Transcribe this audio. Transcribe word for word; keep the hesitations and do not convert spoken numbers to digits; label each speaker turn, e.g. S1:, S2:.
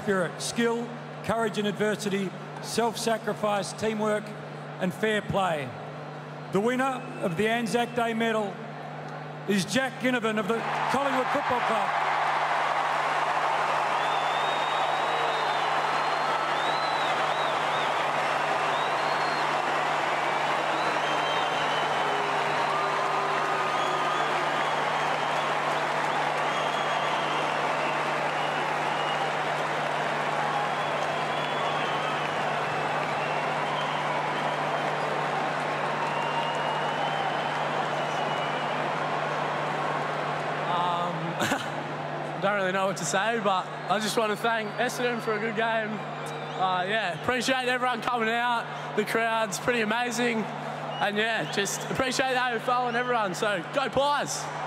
S1: spirit, skill, courage in adversity, self-sacrifice, teamwork and fair play. The winner of the Anzac Day medal is Jack Ginnivan of the Collingwood Football Club.
S2: Don't really know what to say, but I just want to thank Essendon for a good game. Uh, yeah, appreciate everyone coming out. The crowd's pretty amazing. And yeah, just appreciate the A F L and everyone. So go Pies!